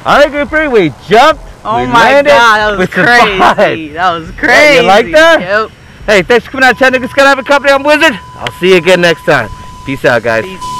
All right, Gooper, we jumped. Oh we my landed, god, that was survived. crazy. That was crazy. You like that? Yep. Hey, thanks for coming out to Chattanooga Skydiving Company. I'm Wizard. I'll see you again next time. Peace out, guys. Peace.